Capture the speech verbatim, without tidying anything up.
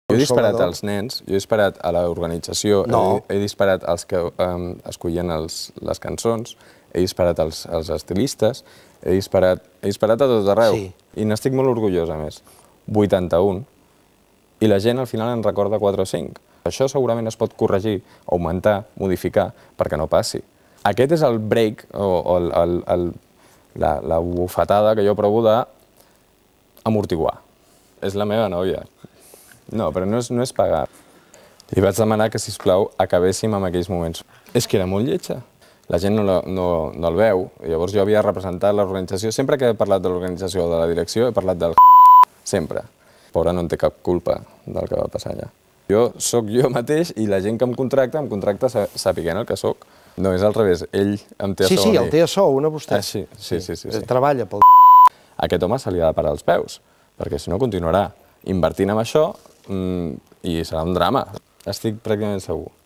Jo he disparat als nens, jo he disparat a l'organització, No. he, he disparat als que um, escollien els, les cançons, he disparat als, als estilistes, he disparat, he disparat a tot arreu. Sí. I n'estic molt orgullós, a més. vuitanta-un. I la gent al final en recorda quatre o cinc. Això segurament es pot corregir, augmentar, modificar, perquè no passi. Aquest és el break, o, o el, el, el, la, la bufetada que jo provo d'amortiguar. És la meva nòvia. No, però no és, no és pagar. Li vaig demanar que, sisplau, acabéssim amb aquells moments. És que era molt lletja. La gent no, no, no el veu. Llavors jo havia representat l'organització. Sempre que he parlat de l'organització o de la direcció he parlat del sempre. Pobra no en té cap culpa del que va passar allà. Jo sóc jo mateix i la gent que em contracta, em contracta sapiguent el que sóc. No, és al revés. Ell em té a Sí, sou sí, a mi. el té a sou, una vostè. Ah, sí, sí, sí, sí, sí. Treballa pel Aquest home se li ha de parar els peus, perquè si no continuarà invertint en això i serà un drama. Estic pràcticament segur.